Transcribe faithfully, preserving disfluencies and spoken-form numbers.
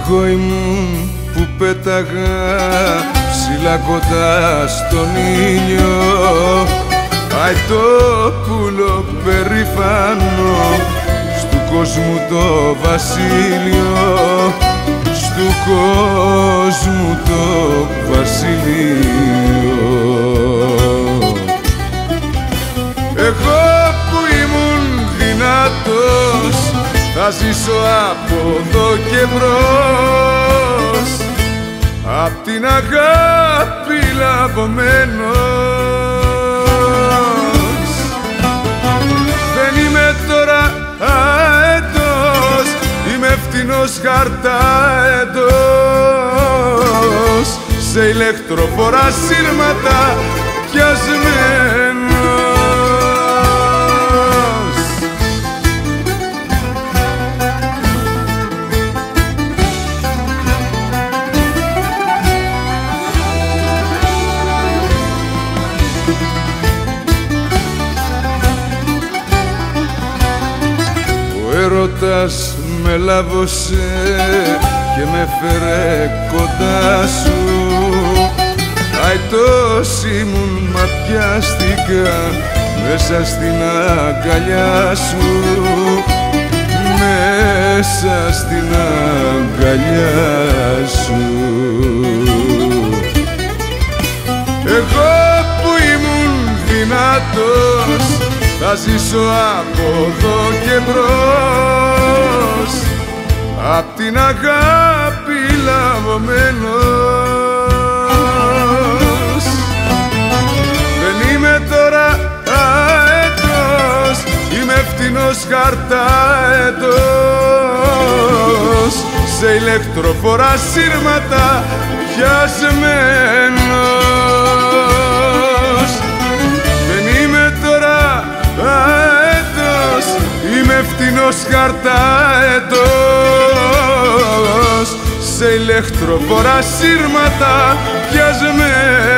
Εγώ ήμουν που πέταγα ψηλά κοντά στον ήλιο, αητόπουλο περήφανο στου κόσμου το βασίλειο, στου κόσμου το βασίλειο. Εγώ που ήμουν δυνατός θα ζήσω από εδώ και μπρος, απ' την αγάπη λαβωμένος. Δεν είμαι τώρα αετός, είμαι φτηνός χαρταετός, σε ηλεκτροφόρα σύρματα πιασμένος. Ο έρωτας με λάβωσε και με φέρε κοντά σου, αητός ήμουν μα πιάστηκα μέσα στην αγκαλιά σου, μέσα στην αγκαλιά σου. Εγώ που ήμουν δυνατός θα ζήσω από εδώ και μπρος, απ' την αγάπη λαβωμένος. Δεν είμαι τώρα αετός, είμαι φτηνός χαρταετός, σε ηλεκτροφόρα σύρματα πιασμένος. Δεν είμαι τώρα αετός, είμαι φτηνός χαρταετός, σε ηλεκτροφόρα σύρματα πιασμένος.